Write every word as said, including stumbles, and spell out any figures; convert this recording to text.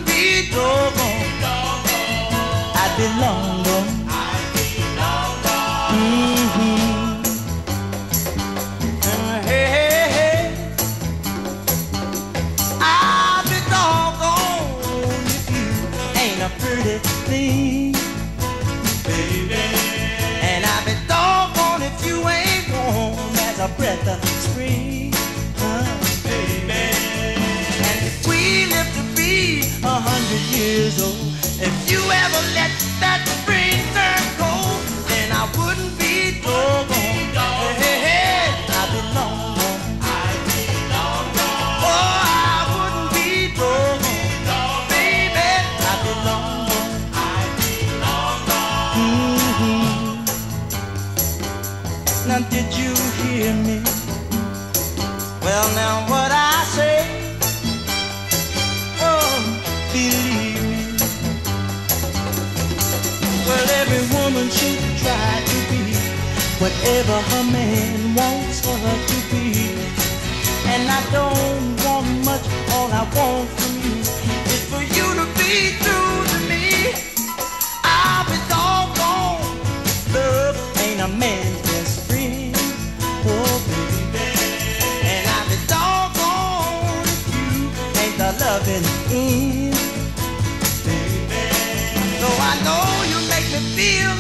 wouldn't be doggone. I'd be long gone. Mm-hmm. And hey, hey, hey, I'd be doggone if you ain't a pretty thing, baby. And I'd be doggone if you ain't warm as a breath of spring, huh, baby. And if we live to be a hundred years old, if you ever let that spring turn cold, then I wouldn't be doggone. Hey, hey, hey, I'd be long gone. Oh, I wouldn't be doggone. Baby, I'd be long gone. Mm-hmm. Now did you hear me? Well, now what I say, oh, believe me. Well, every woman should try to be whatever her man wants her to be. And I don't want much, all I want from you is for you to be true to me. I'll be doggone, love ain't a man's best friend, oh baby. And I'll be doggone if you ain't the loving end, baby. So I know you make me feel